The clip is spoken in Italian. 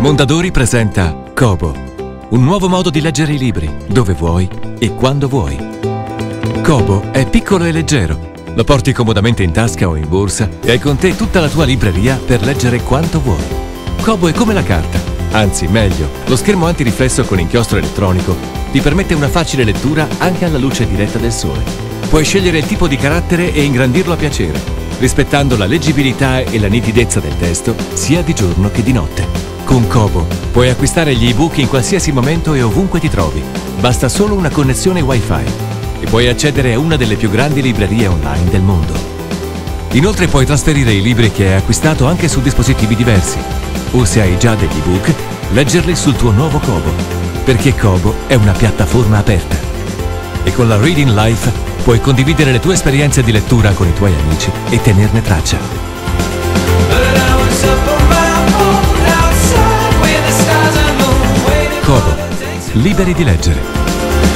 Mondadori presenta Kobo, un nuovo modo di leggere i libri, dove vuoi e quando vuoi. Kobo è piccolo e leggero. Lo porti comodamente in tasca o in borsa e hai con te tutta la tua libreria per leggere quanto vuoi. Kobo è come la carta, anzi meglio, lo schermo antiriflesso con inchiostro elettronico ti permette una facile lettura anche alla luce diretta del sole. Puoi scegliere il tipo di carattere e ingrandirlo a piacere, rispettando la leggibilità e la nitidezza del testo sia di giorno che di notte. Con Kobo puoi acquistare gli ebook in qualsiasi momento e ovunque ti trovi. Basta solo una connessione Wi-Fi e puoi accedere a una delle più grandi librerie online del mondo. Inoltre puoi trasferire i libri che hai acquistato anche su dispositivi diversi o, se hai già degli ebook, leggerli sul tuo nuovo Kobo, perché Kobo è una piattaforma aperta. E con la Reading Life puoi condividere le tue esperienze di lettura con i tuoi amici e tenerne traccia. Kobo, liberi di leggere.